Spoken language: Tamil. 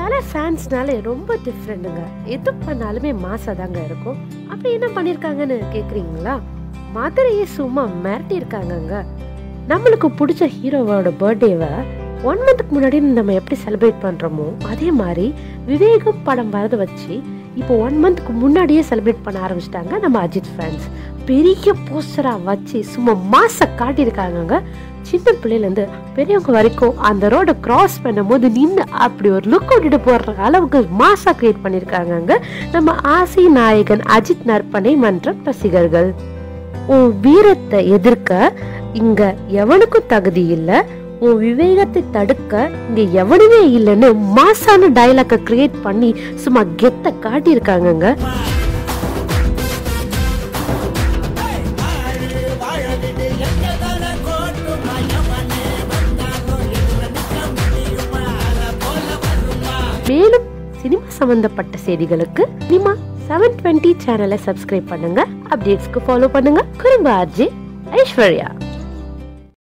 தலை ஃபேன்ஸ்னாலே ரொம்ப டிஃப்ரெண்ட்டுங்க. எது பண்ணாலுமே மாசா தாங்க இருக்கும். அப்படி என்ன பண்ணிருக்காங்கன்னு கேக்குறீங்களா? மதுரையே சும்மா மிரட்டி இருக்காங்கங்க. நம்மளுக்கு பிடிச்ச ஹீரோவோட பர்த்டேவை 1 மந்த்க்கு முன்னாடி நம்ம எப்படி செலிப்ரேட் பண்றோமோ அதே மாதிரி விவேகம் படம் வரத வச்சு இப்போ 1 மந்த்க்கு முன்னாடியே செலிப்ரேட் பண்ண ஆரம்பிச்சிட்டாங்க நம்ம அஜித் ஃபேன்ஸ். பெரிய போஸ்டரா வச்சு சும்மா மாசா காட்டியிருக்காங்க. சின்ன பிள்ளையிலேருந்து பெரியவங்க வரைக்கும் அந்த ரோட கிராஸ் பண்ணும் போது நின்று அப்படி ஒரு லுக் விட்டுட்டு போடுற அளவுக்கு மாசா கிரியேட் பண்ணியிருக்காங்க நம்ம ஆசை நாயகன் அஜித் நற்பனை மன்ற ரசிகர்கள். உன் வீரத்தை எதிர்க்க இங்க எவனுக்கும் தகுதி இல்லை, உன் விவேகத்தை தடுக்க இங்க எவனுமே இல்லைன்னு மாசான டயலாக கிரியேட் பண்ணி சும்மா கெத்த காட்டியிருக்காங்க. மேலும் சினிமா சம்பந்தப்பட்ட செய்திகளுக்கு சினிமா 720 சேனலை சப்ஸ்கிரைப் பண்ணுங்க. அப்டேட்ஸ்க்கு ஃபாலோ பண்ணுங்க. குறும்பு ஆர்ஜே ஐஸ்வர்யா.